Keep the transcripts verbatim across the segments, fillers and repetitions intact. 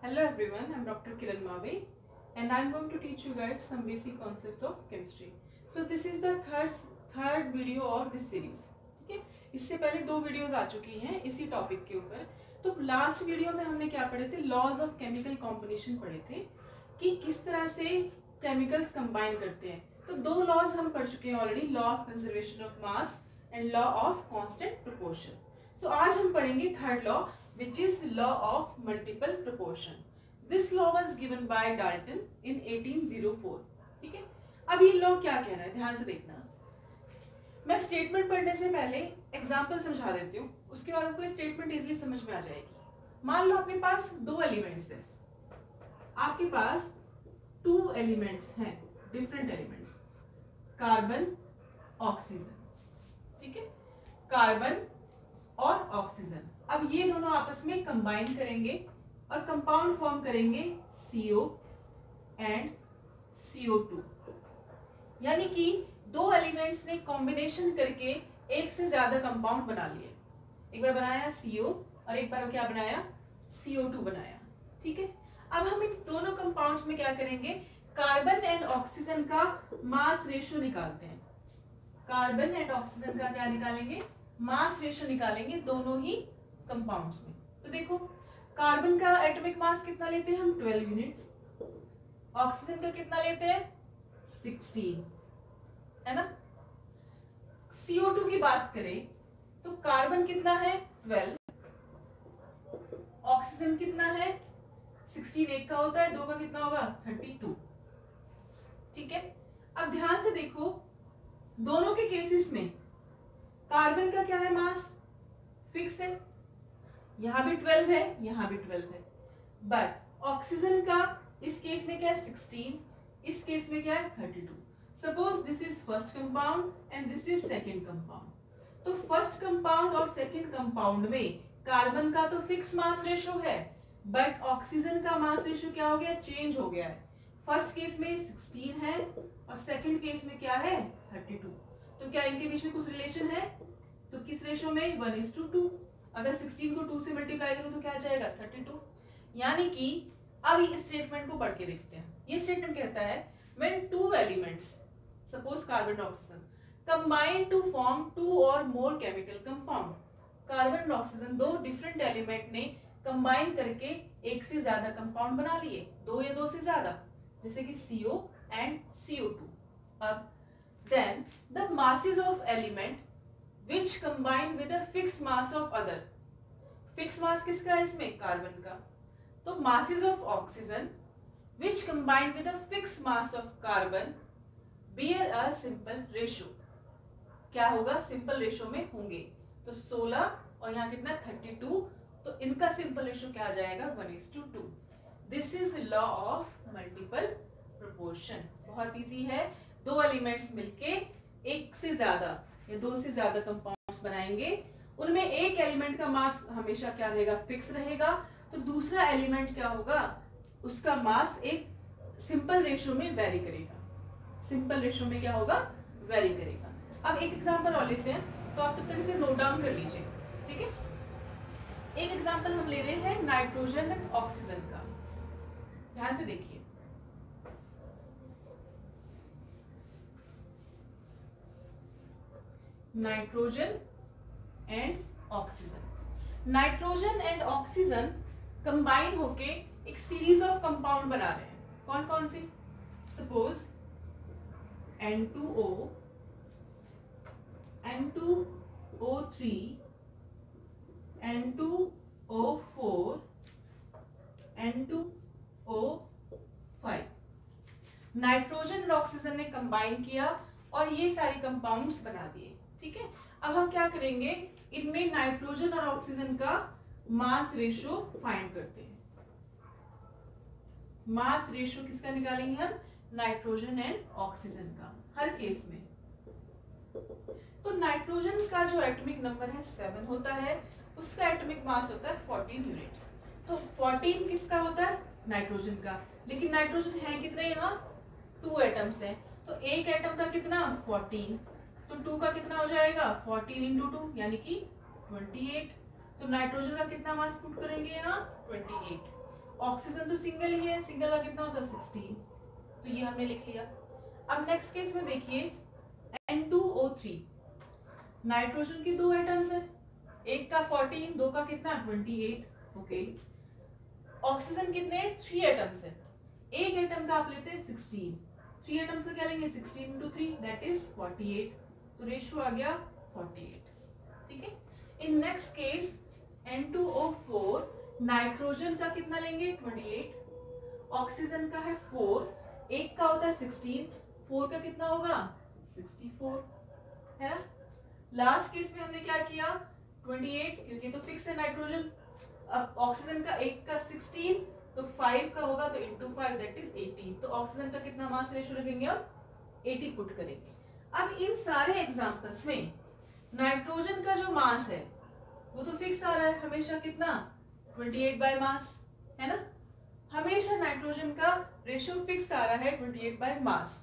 Hello everyone, I am Doctor Kiran Mave and I am going to teach you guys some basic concepts of chemistry. So this is the third third video of this series. ठीक है, इससे पहले दो videos आ चुकी हैं इसी topic के ऊपर. तो लास्ट वीडियो में हमने क्या पढ़े थे? लॉज ऑफ केमिकल कॉम्बिनेशन पढ़े थे कि किस तरह से केमिकल्स कंबाइन करते हैं. तो दो लॉज हम पढ़ चुके हैं already, law of conservation of mass and law of constant proportion. So आज हम पढ़ेंगे third law, which is law of multiple proportion. This law was given by Dalton in eighteen oh four. ठीक है, अब ये लॉ क्या कह रहा है ध्यान से देखना. मैं स्टेटमेंट पढ़ने से पहले एग्जांपल समझा देती हूँ, उसके बाद आपको स्टेटमेंट इजीली समझ में आ जाएगी. मान लो आपके पास दो एलिमेंट्स हैं, आपके पास टू एलिमेंट्स हैं, डिफरेंट एलिमेंट्स, कार्बन ऑक्सीजन. ठीक है, कार्बन और ऑक्सीजन. अब ये दोनों आपस में कंबाइन करेंगे और कंपाउंड फॉर्म करेंगे C O and C O two. यानी कि दो एलिमेंट्स ने कॉम्बिनेशन करके एक से ज्यादा कंपाउंड बना लिए. एक बार बनाया C O और एक बार क्या बनाया, C O टू बनाया. ठीक है, अब हम इन दोनों कंपाउंड्स में क्या करेंगे, कार्बन एंड ऑक्सीजन का मास रेशियो निकालते हैं. कार्बन एंड ऑक्सीजन का क्या निकालेंगे, मास रेशियो निकालेंगे दोनों ही कंपाउंड्स में. तो देखो, कार्बन का एटॉमिक मास कितना लेते हैं हम, ट्वेल्व यूनिट्स. ऑक्सीजन का कितना लेते हैं, सिक्सटीन, है ना. C O टू की बात करें तो कार्बन कितना है, ट्वेल्व, ऑक्सीजन कितना है, सिक्सटीन. एक का होता है, दो का कितना होगा, थर्टी टू. ठीक है, अब ध्यान से देखो, दोनों के केसेस में कार्बन का क्या है, मास फिक्स है, यहां भी ट्वेल्व है, यहां भी ट्वेल्व है. बट ऑक्सीजन का इस केस में क्या है, सिक्सटीन, इस केस में क्या है, thirty two. Suppose this is first compound and this is second compound. तो फर्स्ट कंपाउंड और सेकंड कंपाउंड में कार्बन का तो फिक्स मास रेशियो है, बट ऑक्सीजन का मास रेशियो क्या हो गया, चेंज हो गया है. फर्स्ट केस में सिक्सटीन है और सेकंड केस में क्या है, थर्टी टू. तो क्या इनके बीच में कुछ रिलेशन है, तो किस रेशियो में, वन इज टू टू. अगर सिक्सटीन को टू से मल्टीप्लाई करूं तो क्या आ जाएगा, थर्टी टू. यानी कि अब इस स्टेटमेंट को पढ़ के देखते हैं. ये स्टेटमेंट कहता है when two elements, suppose carbon oxygen, combine to form two or more chemical compound. Carbon oxygen दो डिफरेंट एलिमेंट ने कंबाइन करके एक से ज्यादा कंपाउंड बना लिए, दो या दो से ज्यादा, जैसे कि C O and C O two. अब then the masses of element which combine with a fixed mass of other. fixed mass किसका है इसमें, कार्बन का. तो masses of oxygen which combine with a fixed mass of carbon bear a simple ratio. क्या होगा, simple ratio में होंगे. तो सोलह और यहाँ कितना, थर्टी टू. तो इनका सिंपल रेशियो क्या आ जाएगा, one is to two. This is law of multiple proportion. बहुत इजी है. दो एलिमेंट्स मिलके एक से ज्यादा या दो से ज्यादा कंपाउंड्स बनाएंगे, उनमें एक एलिमेंट का मास हमेशा क्या रहेगा, फिक्स रहेगा. तो दूसरा एलिमेंट क्या होगा, उसका मास एक सिंपल रेशियो में वेरी करेगा. सिंपल रेशियो में क्या होगा, वेरी करेगा. अब एक एग्जांपल और लेते हैं, तो आप तब तक इसे नोट डाउन कर लीजिए. ठीक है, एक एग्जांपल हम ले रहे हैं नाइट्रोजन एंड ऑक्सीजन का. ध्यान से देखिए, nitrogen and oxygen. Nitrogen and oxygen combine होके एक सीरीज ऑफ कंपाउंड बना रहे हैं. कौन कौन सी, suppose N two O, N two O three, N two O four, N two O five. Nitrogen और ऑक्सीजन ने कंबाइन किया और ये सारे कंपाउंड्स बना दिए. ठीक है, अब हम क्या करेंगे, इनमें नाइट्रोजन और ऑक्सीजन का मास रेशियो फाइंड करते हैं. मास रेशियो किसका निकालेंगे हम, नाइट्रोजन एंड ऑक्सीजन का, हर केस में. तो नाइट्रोजन का जो एटॉमिक नंबर है सेवन होता है, उसका एटॉमिक मास होता है फोर्टीन यूनिट्स. तो फोर्टीन किसका होता है, नाइट्रोजन का. लेकिन नाइट्रोजन है कितने, यहाँ टू एटम्स हैं, तो एक एटम का कितना, फोर्टीन. तो टू का कितना हो जाएगा, फोर्टीन इंटू टू यानी कि ट्वेंटी एट. तो नाइट्रोजन का कितना मास पुट करेंगे यहाँ, ट्वेंटी एट. ऑक्सीजन तो सिंगल ही है, सिंगल का कितना होता है सिक्सटीन, तो ये हमने लिख लिया। अब नेक्स्ट केस में देखिए N two O three, nitrogen की दो एटम्स है, एक का फोर्टीन, दो का कितना ट्वेंटी एट, ओके। ऑक्सीजन कितने थ्री एटम्स है, एक एटम का आप लेते हैं सिक्सटीन, थ्री एटम्स का क्या लेंगे sixteen into three that is forty eight, तो रेशियो आ गया फोर्टी एट, ठीक है। In next case N two O four, nitrogen का कितना लेंगे ट्वेंटी एट, ऑक्सीजन का है फोर, एक का होता है सिक्सटीन, फोर का कितना होगा सिक्सटी फोर, है ना। लास्ट केस में हमने क्या किया ट्वेंटी एट, क्योंकि तो फिक्स है नाइट्रोजन, अब ऑक्सीजन का एक का सिक्सटीन, तो फाइव का होगा तो into five that is eighteen, तो ऑक्सीजन का कितना मास रेशियो रखेंगे अब एटी पुट करेंगे। अब इन सारे एग्जांपल्स में नाइट्रोजन का जो मास है वो तो फिक्स आ रहा है हमेशा, कितना ट्वेंटी एट बाय मास, है ना, हमेशा नाइट्रोजन का रेशियो फिक्स आ रहा है ट्वेंटी एट बाय मास।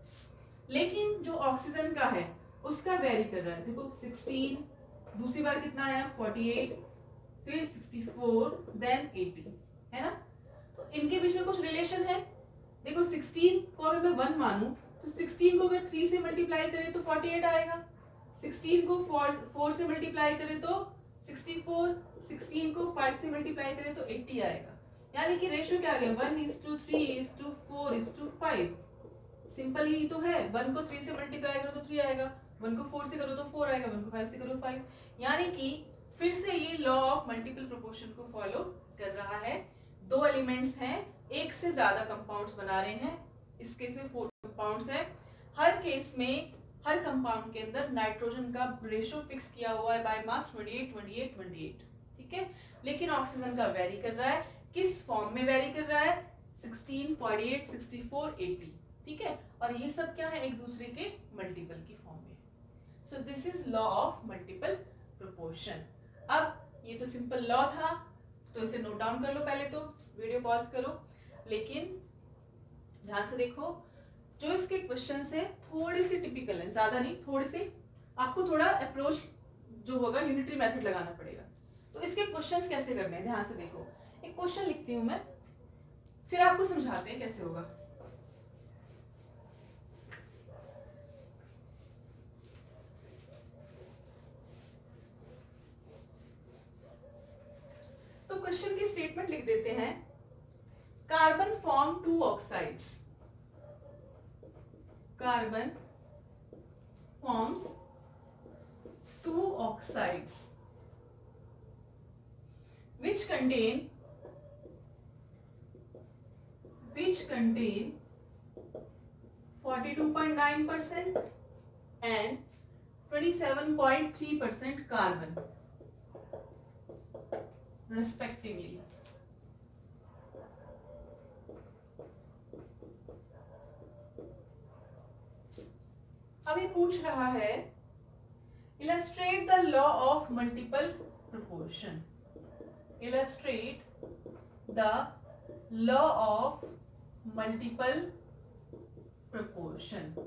लेकिन जो ऑक्सीजन का है उसका वेरी कर रहा है, देखो सिक्सटीन, दूसरी बार कितना आया फोर्टी एट, फिर सिक्सटी फोर, देन एटी, है ना। तो इनके बीच में कुछ रिलेशन है, देखो सिक्सटीन को अगर मैं वन मानूं तो सिक्सटीन को अगर थ्री से मल्टीप्लाई करें तो फोर्टी एट आएगा, सिक्सटीन को फोर से मल्टीप्लाई करें तो सिक्सटी फोर, सिक्सटीन को फाइव से मल्टीप्लाई करें तो एटी आएगा, यानी कि रेशियो क्या आ गया one is to three is to four is to five, simple ही तो है, वन को थ्री से मल्टीप्लाई करो तो थ्री आएगा, वन को फोर से करो तो फोर आएगा, वन को फाइव से करो फाइव, यानी कि फिर से ये लॉ ऑफ मल्टीपल प्रोपोर्शन को फॉलो कर रहा है। दो एलिमेंट्स हैं, एक से ज्यादा कंपाउंड्स बना रहे हैं, इस केस में फोर कंपाउंड्स हैं, हर केस में हर कंपाउंड के अंदर नाइट्रोजन का रेशियो फिक्स किया हुआ है by mass twenty eight twenty eight twenty eight, ठीक है। लेकिन ऑक्सीजन का वेरी कर रहा है, किस फॉर्म में वेरी कर रहा है sixteen, forty eight, sixty four, eighty, ठीक है, और ये सब क्या है एक दूसरे के मल्टीपल की फॉर्म में। So this is law of multiple proportion. अब ये तो सिंपल लॉ था, तो इसे नोट डाउन कर लो, पहले तो वीडियो पॉज करो, लेकिन ध्यान से देखो जो इसके क्वेश्चंस है थोड़ी सी टिपिकल है, ज्यादा नहीं, थोड़ी सी आपको थोड़ा अप्रोच जो होगा यूनिटरी मेथड लगाना पड़ेगा। तो इसके क्वेश्चंस कैसे करने हैं ध्यान से देखो, एक क्वेश्चन लिखती हूं मैं, फिर आपको समझाते हैं कैसे होगा। तो क्वेश्चन की स्टेटमेंट लिख देते हैं, carbon form two oxides, carbon forms two oxides which contain which contain forty-two point nine percent and twenty-seven point three percent carbon respectively. अब ये पूछ रहा है illustrate the law of multiple proportion. Illustrate the law of multiple proportion.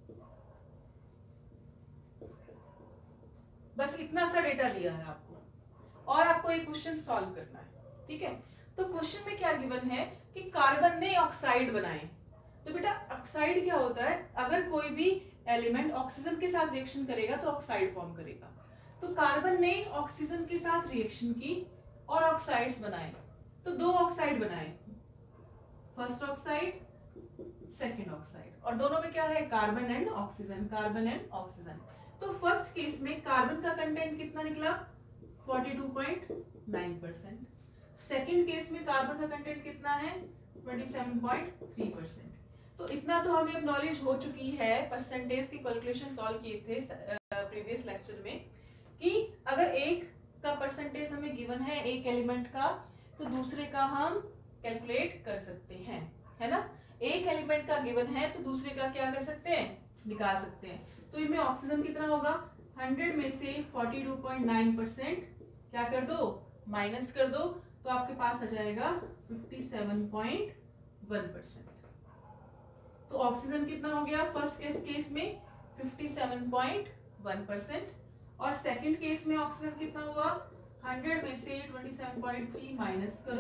बस इतना सा data दिया है आपको और आपको एक क्वेश्चन सॉल्व करना है, ठीक है। तो क्वेश्चन में क्या गिवन है कि कार्बन ने ऑक्साइड बनाए, तो बेटा ऑक्साइड क्या होता है, अगर कोई भी एलिमेंट ऑक्सीजन के साथ रिएक्शन करेगा तो ऑक्साइड फॉर्म करेगा। तो कार्बन ने ऑक्सीजन के साथ रिएक्शन की और ऑक्साइड्स बनाए, तो दो ऑक्साइड बनाए, फर्स्ट ऑक्साइड सेकंड ऑक्साइड, और दोनों में क्या है carbon and oxygen, carbon and oxygen. तो फर्स्ट केस में कार्बन का कंटेंट कितना निकला बयालीस पॉइंट नौ परसेंट, सेकंड केस में कार्बन का कंटेंट कितना है सत्ताईस पॉइंट तीन परसेंट। तो इतना तो हमें अब नॉलेज हो चुकी है, परसेंटेज की कैलकुलेशन सॉल्व किए थे प्रीवियस लेक्चर में, कि अगर एक का परसेंटेज हमें गिवन है एक एलिमेंट का, तो दूसरे का हम कैलकुलेट कर सकते हैं, है ना। एक एलिमेंट का गिवन है तो दूसरे का क्या कर सकते हैं, निकाल सकते हैं। तो इनमें ऑक्सीजन कितना होगा, हंड्रेड में से बयालीस पॉइंट नौ परसेंट क्या कर दो, माइनस कर दो, तो आपके पास आ जाएगा सत्तावन पॉइंट एक परसेंट। तो ऑक्सीजन कितना हो गया फर्स्ट केस केस में सत्तावन पॉइंट एक परसेंट, और सेकंड केस में ऑक्सीजन कितना हुआ, हंड्रेड में से सत्ताईस पॉइंट तीन माइनस करो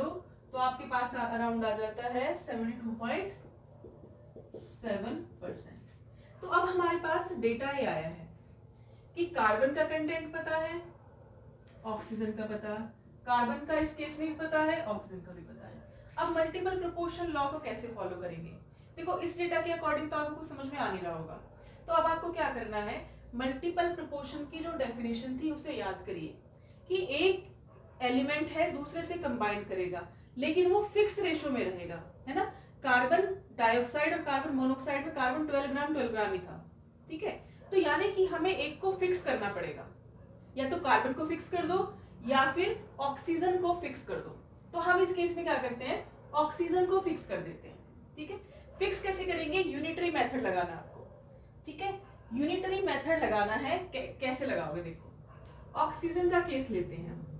तो आपके पास अराउंड आ जाता है seventy two point seven percent. तो अब हमारे पास डेटा ये आया है कि कार्बन का कंटेंट पता है, ऑक्सीजन का पता, कार्बन का इस केस में भी पता है, ऑक्सीजन का भी पता है। अब मल्टीपल प्रोपोर्शन लॉ को कैसे फॉलो करेंगे? देखो इस डेटा के अकॉर्डिंग तो आपको समझ में आ नहीं रहा होगा, तो अब आपको क्या करना है, मल्टीपल प्रोपोर्शन की जो डेफिनेशन थी उसे याद करिए कि एक एलिमेंट है दूसरे से कंबाइन करेगा लेकिन वो फिक्स रेशो में रहेगा, है ना। कार्बन डाइऑक्साइड और कार्बन मोनोऑक्साइड में carbon twelve gram twelve gram ही था, ठीक है। तो यानी कि हमें एक को फिक्स करना पड़ेगा, या तो कार्बन को फिक्स कर दो या फिर ऑक्सीजन को फिक्स कर दो। तो हम इस केस में क्या करते हैं, ऑक्सीजन को फिक्स कर देते हैं, ठीक है। फिक्स कैसे करेंगे, यूनिटरी मेथड लगाना आपको, ठीक है। यूनिटरी मेथड लगाना है, कैसे लगाओगे देखो, ऑक्सीजन का केस लेते हैं हम,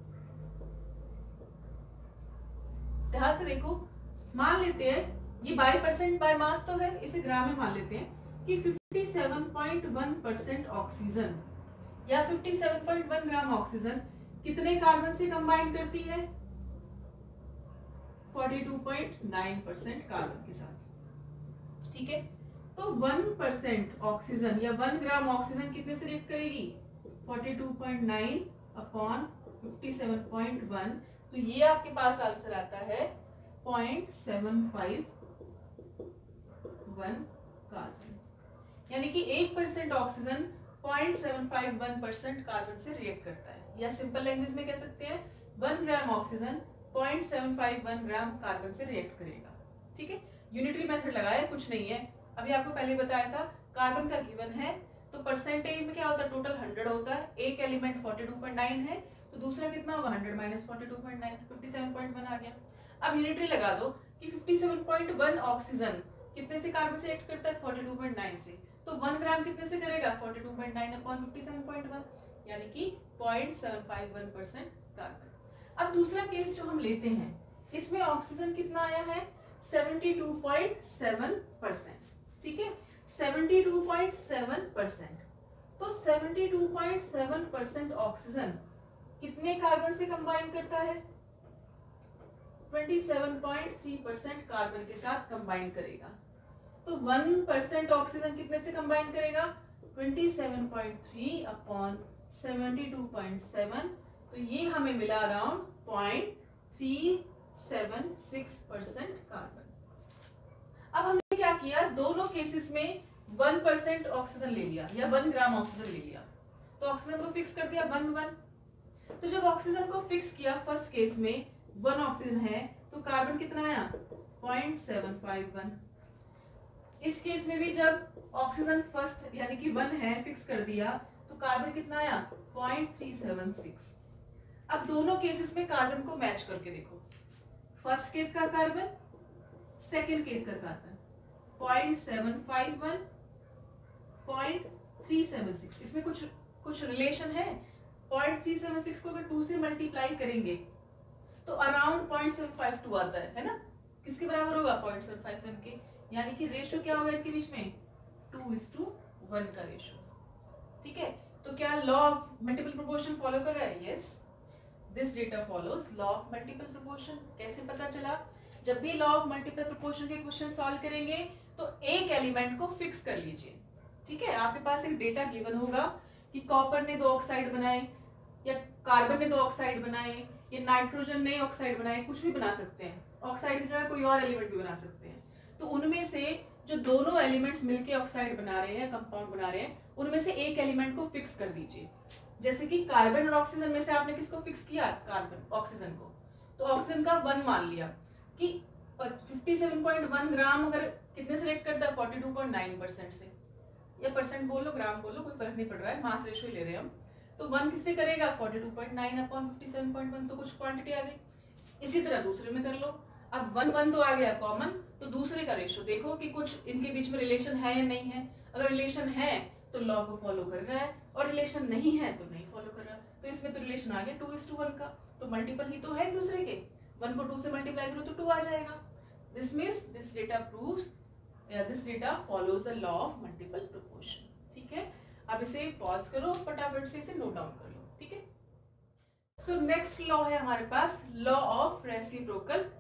ध्यान से देखो। मान लेते हैं ये बाई परसेंट बाय मास तो है, इसे ग्राम में मान लेते हैं कि सत्तावन पॉइंट वन परसेंट ऑक्सीजन या सत्तावन पॉइंट वन ग्राम ऑक्सीजन कितने कार्बन से कंबाइन करती है, बयालीस पॉइंट नौ परसेंट कार्बन के साथ, ठीक है। तो वन परसेंट ऑक्सीजन या वन ग्राम ऑक्सीजन कितने से रिएक्ट करेगी, बयालीस पॉइंट नौ अपॉन सत्तावन पॉइंट वन, तो ये आपके पास आंसर आता है point seven five one carbon, यानी कि एक percent oxygen point seven five one percent carbon से रिएक्ट करता है, या सिंपल लैंग्वेज में कह सकते हैं one gram oxygen point seven five one gram carbon से रिएक्ट करेगा, ठीक है। यूनिटरी मेथड लगाया, कुछ नहीं है, अभी आपको पहले बताया था कार्बन का गिवन है तो परसेंटेज में क्या होता है, टोटल हंड्रेड होता है, एक element forty two point nine है तो दूसरा कितना होगा, hundred minus forty two point nine, fifty seven point one आ गया। अब यूनिटरी लगा दो कि fifty seven point one oxygen कितने से कार्बन से रिएक्ट करता है, फोर्टी टू पॉइंट नाइन से, तो वन ग्राम कितने से करेगा, forty two point nine upon fifty seven point one, यानी कि point seven five one percent carbon. अब दूसरा केस जो हम लेते हैं इसमें ऑक्सीजन कितना आया है, seventy two point seven percent, ठीक है, seventy two point seven percent. तो seventy two point seven percent oxygen कितने कार्बन से कंबाइन करता है, twenty seven point three percent carbon के साथ कंबाइन करेगा। तो वन परसेंट ऑक्सीजन कितने से कंबाइन करेगा, twenty seven point three upon seventy two point seven, तो ये हमें मिला around point three seven six percent carbon. अब हमने क्या किया, दोनों केसेस में वन परसेंट ऑक्सीजन ले लिया या वन ग्राम ऑक्सीजन ले लिया, तो ऑक्सीजन को फिक्स कर दिया वन वन। तो जब ऑक्सीजन को फिक्स किया फर्स्ट केस में वन ऑक्सीजन है तो कार्बन कितना आया, पॉइंट सेवन फाइव वन। इस केस में भी जब ऑक्सीजन फर्स्ट यानी कि वन है फिक्स कर दिया तो कार्बन कितना आया, पॉइंट थ्री सेवन सिक्स। अब दोनों केसेस में कार्बन को मैच करके देखो, फर्स्ट केस का कार्बन, सेकेंड केस का carbon, point seven five one, point three seven six, इसमें कुछ कुछ रिलेशन है। पॉइंट थ्री सेवन सिक्स को अगर टू से मल्टीप्लाई करेंगे तो around point seven five two आता है, है ना, किसके बराबर होगा, पॉइंट सेवन फाइव वन के, यानी कि रेशो क्या होगा इनके बीच में, टू इज टू वन का रेशो, ठीक है। तो क्या law of multiple proportion follow कर रहा है, yes, this data follows law of multiple proportion. कैसे पता चला, जब भी लॉ ऑफ मल्टीपल प्रोपोर्शन के क्वेश्चन सॉल्व करेंगे तो एक एलिमेंट को फिक्स कर लीजिए, ठीक है। आपके पास एक डेटा गिवन होगा कि कॉपर ने दो ऑक्साइड बनाए या कार्बन ने दो ऑक्साइड बनाए या नाइट्रोजन ने ऑक्साइड बनाए, कुछ भी बना सकते हैं, ऑक्साइड की जगह कोई और एलिमेंट भी बना सकते हैं। तो उनमें से जो दोनों एलिमेंट्स मिलके ऑक्साइड बना रहे हैं, कंपाउंड बना रहे हैं, उनमें से एक एलिमेंट को फिक्स कर दीजिए। जैसे कि कार्बन और ऑक्सीजन में से आपने किसको फिक्स किया, कार्बन, ऑक्सीजन को, तो ऑक्सीजन का वन मान लिया कि fifty seven point one gram अगर कितने से रिएक्ट करता है, forty two point nine percent से, या परसेंट बोलो ग्राम बोलो कोई फर्क नहीं पड़ रहा है, मास रेशियो ले रहे हैं हम। तो वन किससे करेगा, forty two point nine upon fifty seven point one, तो कुछ क्वांटिटी आ गई। इसी तरह दूसरे में कर लो, अब वन वन तो आ गया कॉमन, तो दूसरे का रेशियो देखो कि कुछ इनके बीच में रिलेशन है या नहीं है। अगर रिलेशन है तो लॉ को फॉलो कर रहा है, और रिलेशन नहीं है तो नहीं फॉलो कर रहा। तो इसमें तो रिलेशन आ गया टू इज टू वन का, तो मल्टीपल ही तो है एक दूसरे के, वन को टू से मल्टीप्लाई करो तो टू आ जाएगा। This means this data proves this data follows the law of multiple proportion, ठीक है। अब इसे पॉज करो, फटाफट से इसे नोट डाउन कर लो, ठीक है। सो नेक्स्ट लॉ है हमारे पास law of reciprocal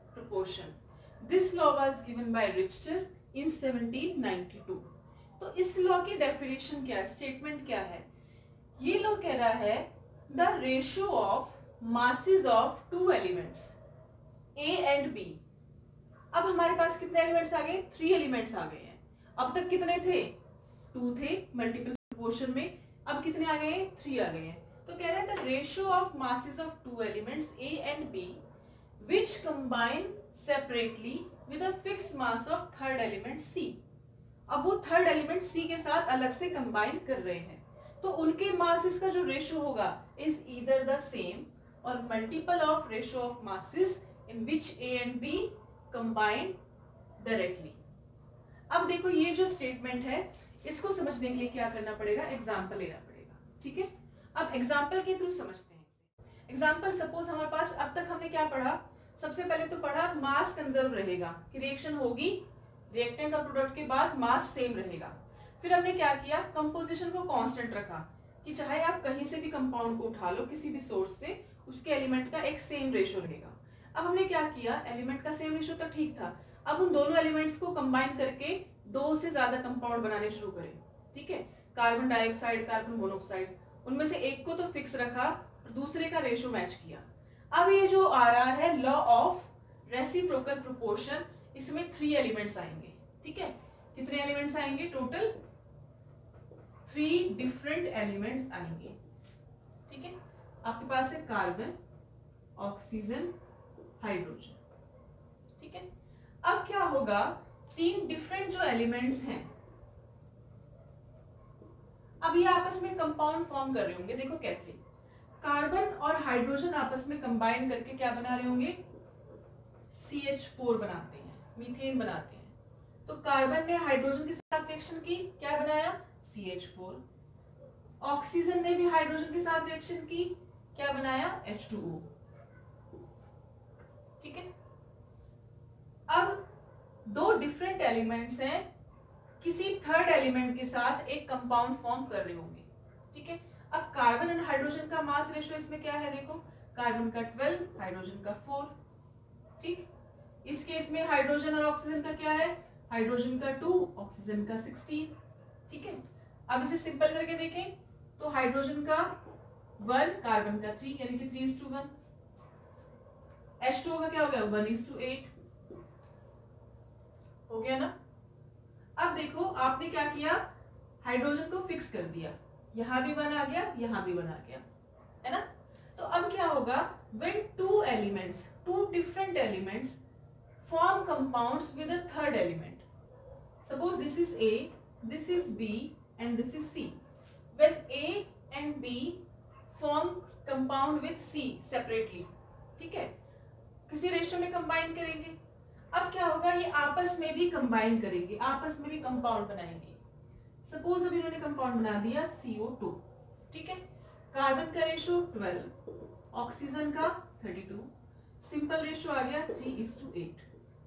proportion. This law was given by Richter in seventeen ninety two. तो इस लॉ की डेफिनेशन क्या है, स्टेटमेंट क्या है? ये लॉ कह रहा है the ratio of masses of two elements A and B. अब हमारे पास कितने एलिमेंट्स आ गए? थ्री एलिमेंट्स आ गए हैं. अब तक कितने थे? टू थे मल्टीपल प्रोपोर्शन में. अब कितने आ गए? थ्री आ गए हैं. तो कह रहे हैं the ratio of masses of two elements A and B which combine separately with a fixed mass of third element C. अब वो थर्ड एलिमेंट सी के साथ अलग से कंबाइन कर रहे हैं, तो उनके मासेस का जो रेशियो होगा इज ईदर द सेम और multiple of ratio of masses in which A and B combine directly. अब देखो ये जो स्टेटमेंट है इसको समझने के लिए क्या करना पड़ेगा? एग्जाम्पल लेना पड़ेगा. ठीक है, अब एग्जाम्पल के थ्रू समझते हैं. एग्जाम्पल सपोज हमारे पास अब तक हमने क्या पढ़ा? सबसे पहले तो पढ़ा मास कंजर्व रहेगा कि रिएक्शन होगी, रिएक्टेंट और प्रोडक्ट के बाद मास सेम रहेगा. फिर हमने क्या किया? कंपोजिशन को कांस्टेंट रखा कि चाहे आप कहीं से भी कंपाउंड को उठा लो किसी भी सोर्स से, उसके एलिमेंट का एक सेम रेशियो रहेगा. अब हमने क्या किया? एलिमेंट का सेम रेशियो तो ठीक था, अब उन दोनों एलिमेंट्स को कंबाइन करके दो से ज्यादा कंपाउंड बनाने शुरू करें. ठीक है, कार्बन डाइऑक्साइड, कार्बन मोनोऑक्साइड, उनमें से एक को तो फिक्स रखा और दूसरे का रेशियो मैच किया. अब ये जो आ रहा है लॉ ऑफ रेसिप्रोकल प्रोपोर्शन, इसमें थ्री एलिमेंट्स आएंगे. ठीक है, कितने एलिमेंट्स आएंगे? टोटल थ्री डिफरेंट एलिमेंट्स आएंगे. ठीक है, आपके पास है कार्बन, ऑक्सीजन, हाइड्रोजन. ठीक है, अब क्या होगा? तीन डिफरेंट जो एलिमेंट्स हैं अब ये आपस में कंपाउंड फॉर्म कर रहे होंगे. देखो कैसे? कार्बन और हाइड्रोजन आपस में कंबाइन करके क्या बना रहे होंगे? सी एच फोर बनाते हैं, मीथेन बनाते हैं. तो कार्बन ने हाइड्रोजन के साथ रिएक्शन की, क्या बनाया? C H four. ऑक्सीजन ने भी हाइड्रोजन के साथ रिएक्शन की, क्या बनाया? H two O. ठीक है, अब दो डिफरेंट एलिमेंट्स हैं, किसी थर्ड एलिमेंट के साथ एक कंपाउंड फॉर्म कर रहे होंगे. ठीक है, अब कार्बन और हाइड्रोजन का मास रेशियो इसमें क्या है? देखो, कार्बन का ट्वेल्व, हाइड्रोजन का फोर. ठीक, इस केस में हाइड्रोजन और ऑक्सीजन का क्या है? हाइड्रोजन का टू, ऑक्सीजन का सिक्सटीन. ठीक है, अब इसे सिंपल करके देखें तो हाइड्रोजन का वन, कार्बन का थ्री, यानी कि three is to one. H two O का क्या हो गया? One is to eight. हो गया ना? अब देखो आपने क्या किया? हाइड्रोजन को फिक्स कर दिया, यहां भी वन आ गया, यहां भी वन आ गया, है ना? तो अब क्या होगा? When two elements, two different elements form compounds with a third element. Suppose this is A, this is B and this is C. When A and B form compound with C separately, ठीक है, किसी ratio में combine करेंगे. अब क्या होगा? ये आपस में भी कंबाइन करेंगे, आपस में भी कंपाउंड बनाएंगे. सपोज अभी इन्होंने कंपाउंड बना दिया सी ओ टू. ठीक है, कार्बन का रेशियो ट्वेल्व, ऑक्सीजन का थर्टी टू, सिंपल रेशियो आ गया थ्री इज टू एट.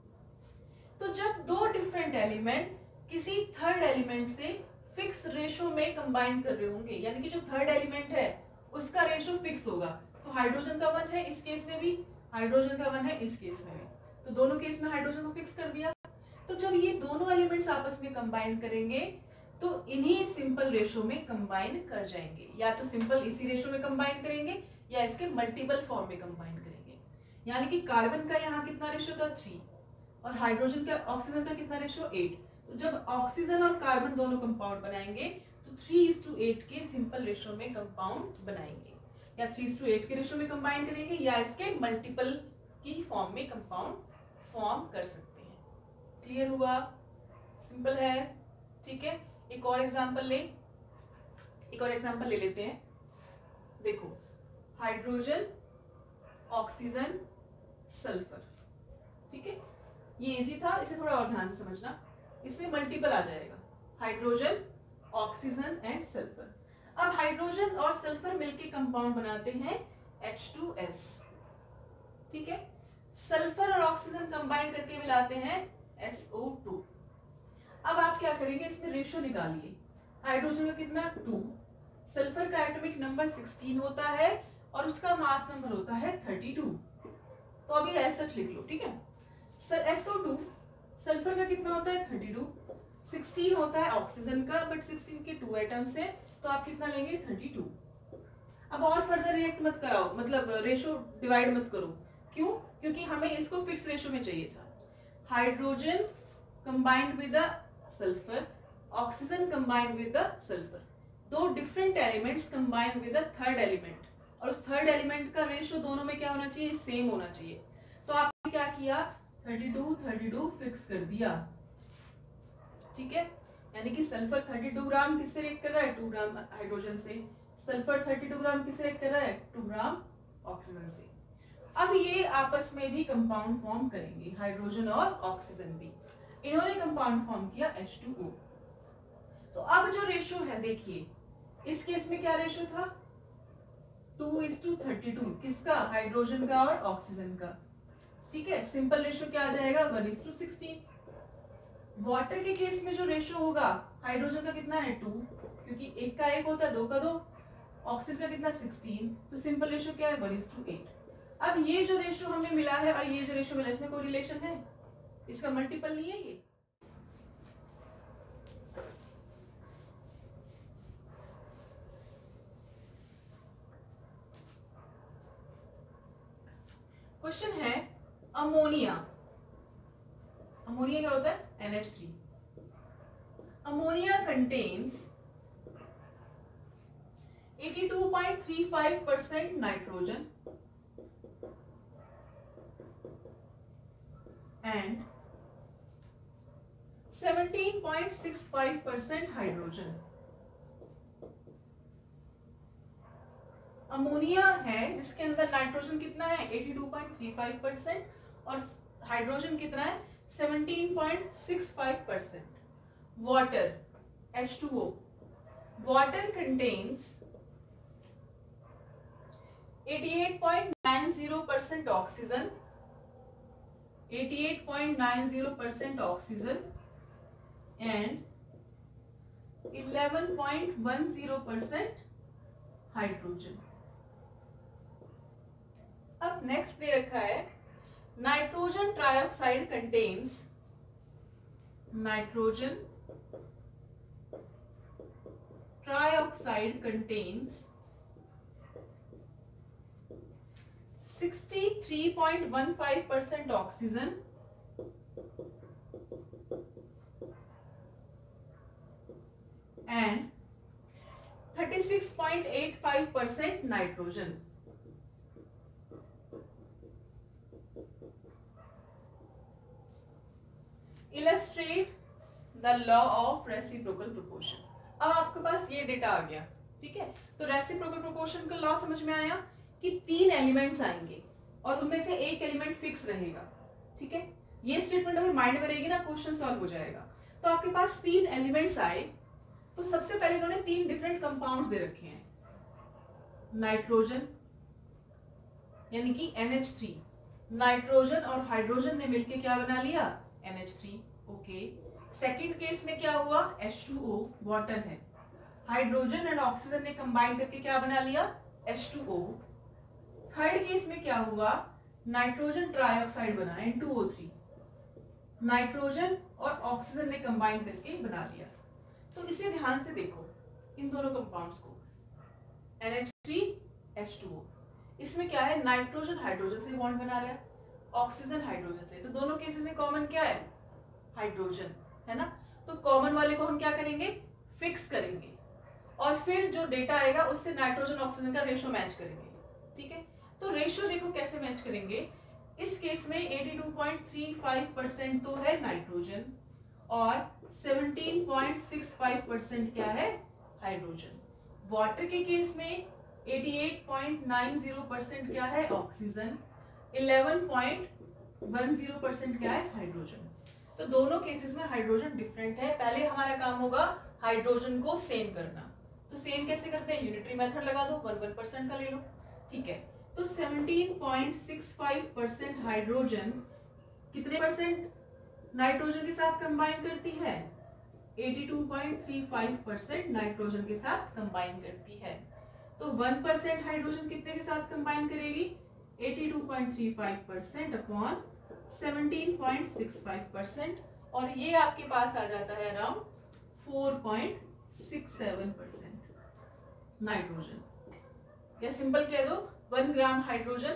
तो जब दो डिफरेंट एलिमेंट किसी थर्ड एलिमेंट से फिक्स रेशियो में कंबाइन कर रहे होंगे, यानी कि जो थर्ड एलिमेंट है उसका रेशियो फिक्स होगा. तो हाइड्रोजन का वन है इस केस में भी, हाइड्रोजन का वन है इस केस में भी, तो दोनों केस में हाइड्रोजन को फिक्स कर दिया. तो जब ये दोनों एलिमेंट्स आपस में कंबाइन करेंगे तो इन्हीं सिंपल रेशियो में कंबाइन कर जाएंगे. या तो सिंपल इसी रेशियो में कंबाइन करेंगे या इसके मल्टीपल फॉर्म में कंबाइन करेंगे. यानी कि कार्बन का यहाँ कितना रेशियो था? थ्री, और हाइड्रोजन का, ऑक्सीजन का कितना रेशियो? एट. तो जब ऑक्सीजन और कार्बन दोनों कंपाउंड बनाएंगे तो थ्री इज टू एट के सिंपल रेशियो में कंपाउंड बनाएंगे, या थ्री इज टू एट के रेशियो में कंबाइन करेंगे, या इसके मल्टीपल की फॉर्म में कंपाउंड फॉर्म कर सकते हैं. क्लियर हुआ? सिंपल है. ठीक है, एक और एग्जांपल ले एक और एग्जांपल ले लेते हैं. देखो, हाइड्रोजन, ऑक्सीजन, सल्फर. ठीक है, ये इजी था, इसे थोड़ा और ध्यान से समझना. इसमें मल्टीपल आ जाएगा, हाइड्रोजन, ऑक्सीजन एंड सल्फर. अब हाइड्रोजन और सल्फर मिलके कंपाउंड बनाते हैं एच टू एस. ठीक है, सल्फर और ऑक्सीजन कंबाइन करके मिलाते हैं एस ओ टू. अब आप क्या करेंगे? इसमें रेशियो निकालिए. हाइड्रोजन का कितना? टू, सल्फर का एटॉमिक नंबर सिक्सटीन होता है और उसका मास नंबर होता है थर्टी टू. तो अभी ऐसा लिख लो. ठीक है, एस ओ टू सल्फर का कितना होता है थर्टी टू, सिक्सटीन होता है ऑक्सीजन का, बट सिक्सटीन के टू एटम्स है, तो आप कितना लेंगे थर्टी टू। अब और फर्दर रिएक्ट मत कराओ, मतलब रेशो डिवाइड मत करो। क्यों? क्योंकि हमें इसको फिक्स रेशो में चाहिए था। Hydrogen combined with the sulphur, oxygen combined with the sulphur, दो different elements combined with the third element, और उस थर्ड एलिमेंट का रेशो दोनों में क्या होना चाहिए, सेम होना चाहिए। तो आपने क्या किया, thirty two thirty two fix कर दिया, ठीक है। यानी कि सल्फर थर्टी टू ग्राम किससे रिएक्ट कर रहा है, टू ग्राम हाइड्रोजन से, सल्फर थर्टी टू ग्राम किससे रिएक्ट कर रहा है, टू ग्राम ऑक्सीजन से। अब ये आपस में भी कंपाउंड फॉर्म करेंगे, हाइड्रोजन और ऑक्सीजन भी। इन्होंने कंपाउंड फॉर्म किया एच टू ओ। तो अब जो रेशो है देखिए, इस केस में क्या रेशो था, two is to thirty two, किसका, हाइड्रोजन का और ऑक्सीजन का, ठीक है। सिंपल रेशो क्या आ जाएगा, one is to sixteen. Water के केस में जो रेशो होगा, हाइड्रोजन का कितना है टू, क्योंकि एक का एक होता है, दो का दो, ऑक्सीजन का कितना सिक्सटीन, तो सिंपल रेशो क्या है, वन इज टू एट। अब ये जो रेशो हमें मिला है और ये जो रेशो मिला है, इसमें कोई रिलेशन है, इसका मल्टीपल नहीं है ये। क्वेश्चन है अमोनिया, अमोनिया क्या होता है, N H three. Ammonia contains eighty two point three five percent nitrogen and seventeen point six five percent hydrogen। Ammonia है जिसके अंदर नाइट्रोजन कितना है, eighty two point three five percent, और हाइड्रोजन कितना है, seventeen point six five percent. Water H two O, water contains eighty eight point nine zero percent oxygen, eighty-eight point nine zero percent oxygen and eleven point one zero percent hydrogen। अब next दे रखा है nitrogen trioxide contains, nitrogen trioxide contains sixty-three point one five percent oxygen and thirty-six point eight five percent nitrogen। Illustrate the law of reciprocal proportion। अब आपके पास ये data आ गया, ठीक है। तो रेसिप्रोकल प्रोपोर्शन का लॉ समझ में आया कि तीन एलिमेंट्स आएंगे और उनमें से एक एलिमेंट फिक्स रहेगा, ठीक है। ये स्टेटमेंट अगर माइंड में रहेगी ना, क्वेश्चन सॉल्व हो जाएगा। तो आपके पास तीन एलिमेंट्स आए, तो सबसे पहले उन्होंने तीन डिफरेंट कंपाउंड्स दे रखे हैं, नाइट्रोजन यानी कि एन एच थ्री, नाइट्रोजन और हाइड्रोजन ने मिलकर क्या बना लिया, N H three, okay. Second case में क्या हुआ, एच टू ओ, वाटर है, हाइड्रोजन एंड ऑक्सीजन ने कंबाइन करके क्या बना लिया, H two O. Third case में क्या हुआ, नाइट्रोजन ट्राइऑक्साइड बना, N two O three, nitrogen और ऑक्सीजन ने कंबाइन करके बना लिया। तो इसे ध्यान से देखो, इन दोनों कंपाउंड्स को, N H three H two O, इसमें क्या है, नाइट्रोजन हाइड्रोजन से बॉन्ड बना रहा है, ऑक्सीजन हाइड्रोजन से, तो दोनों केसेस में कॉमन क्या है, हाइड्रोजन, है ना। तो कॉमन वाले को हम क्या करेंगे, फिक्स करेंगे, और फिर जो डेटा आएगा उससे नाइट्रोजन ऑक्सीजन का रेशो मैच करेंगे, ठीक है। तो रेशो देखो कैसे मैच करेंगे, इस केस में eighty two point three five percent तो है नाइट्रोजन और seventeen point six five percent क्या है, हाइड्रोजन। वाटर के केस में eighty eight point nine zero percent क्या है, oxygen, eleven point one zero percent क्या है, हाइड्रोजन। तो दोनों केसेस में हाइड्रोजन डिफरेंट है। पहले हमारा काम होगा हाइड्रोजन को सेम करना, तो सेम कैसे करते हैं, यूनिटरी मेथड लगा दो, वन वन परसेंट का ले लो, ठीक है। तो seventeen point six five percent hydrogen कितने परसेंट नाइट्रोजन के साथ कंबाइन करती है, eighty two point three five percent nitrogen के साथ कंबाइन करती है। तो वन परसेंट हाइड्रोजन कितने के साथ कंबाइन करेगी, eighty two point three five percent upon seventeen point six five percent और ये आपके पास आ जाता है around four point six seven percent nitrogen. या सिंपल कह दो one gram hydrogen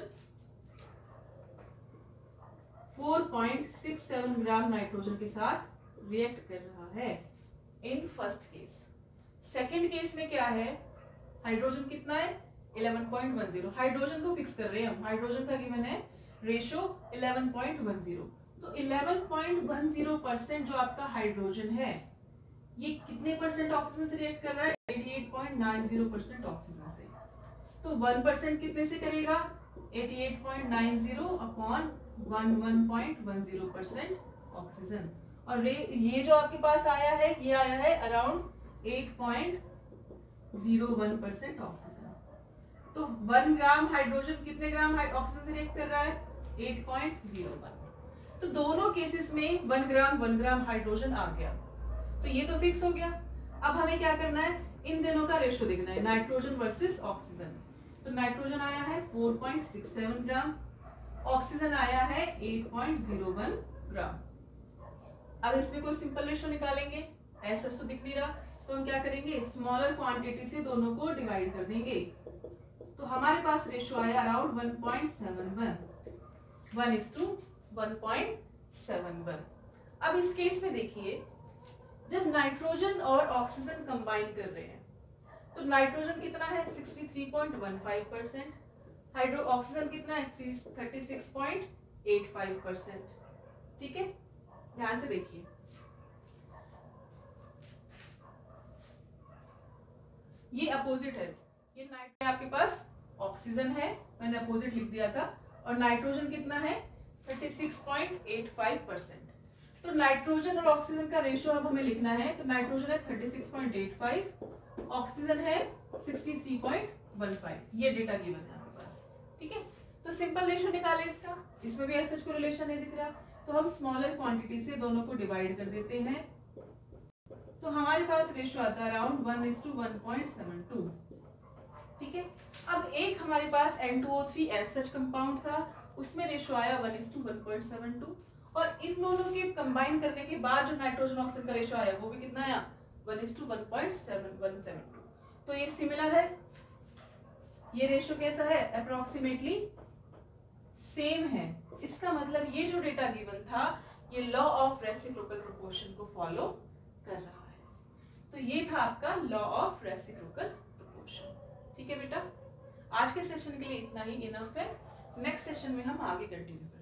four point six seven gram nitrogen के साथ रिएक्ट कर रहा है in first case. Second case में क्या है, हाइड्रोजन कितना है eleven point one zero. Hydrogen को फिक्स कर रहे हैं हम, हाइड्रोजन का गिवन है ratio eleven point one zero. तो eleven point one zero percent जो आपका हाइड्रोजन है ये कितने परसेंट ऑक्सीजन से रिएक्ट कर रहा है, eighty eight point nine zero percent oxygen से। तो वन परसेंट कितने से करेगा, eighty eight point nine zero upon one point one zero percent oxygen. और ये जो आपके पास आया है ये आया है around eight point zero one percent oxygen. तो वन ग्राम हाइड्रोजन कितने ग्राम ऑक्सीजन से रिएक्ट कर रहा है, एट पॉइंट जीरो वन। तो दोनों केसेस में one gram one gram hydrogen आ गया। तो ये तो फिक्स हो गया। अब हमें क्या करना है, इन दोनों का रेशो देखना है, नाइट्रोजन वर्सेस ऑक्सीजन। तो नाइट्रोजन आया है four point six seven gram, oxygen आया है eight point zero one gram. अब इसमें कोई सिंपल रेशो निकालेंगे, ऐसा तो दिख नहीं रहा, तो हम क्या करेंगे, स्मॉलर क्वांटिटी से दोनों को डिवाइड कर देंगे। तो हमारे पास रेशो आया around one point seven one, one is to one point seven one. अब इस केस में देखिए जब नाइट्रोजन और ऑक्सीजन कंबाइन कर रहे हैं तो नाइट्रोजन कितना है sixty three point one five percent, hydro oxygen कितना है thirty six point eight five percent. ठीक है, ध्यान से देखिए ये अपोजिट है, ये नाइट्रोजन आपके पास ऑक्सीजन है, मैंने अपोजिट लिख दिया था, और नाइट्रोजन कितना है thirty six point eight five percent. तो नाइट्रोजन और ऑक्सीजन का रेशो अब हमें लिखना है, तो नाइट्रोजन है thirty six point eight five, oxygen है sixty three point one five, ये डेटा गिवन है आपके पास। ठीक है, तो सिंपल रेशो निकाले इसका, इसमें भी ऐसा कोई रिलेशन नहीं दिख रहा, तो हम स्मॉलर क्वांटिटी से दोनों को डिवाइड कर देते हैं। तो हमारे पास रेशो आता है around one is to one point seven two. ठीक है, अब एक हमारे पास N two O three as such compound था, उसमें रेशो आया one is to one point seven two, और इन दोनों के कंबाइन करने के बाद जो नाइट्रोजन ऑक्सीजन का रेशो आया वो भी कितना आया, one is to one point seven one seven two. तो ये सिमिलर है, ये रेशो कैसा है, अप्रोक्सीमेटली सेम है। इसका मतलब ये जो डेटा गिवन था ये लॉ ऑफ रेसिप्रोकल प्रोपोर्शन को फॉलो कर रहा है। तो ये था आपका लॉ ऑफ रेसिप्रोकल प्रोपोर्शन। ठीक है बेटा, आज के सेशन के लिए इतना ही इनफ है, नेक्स्ट सेशन में हम आगे कंटिन्यू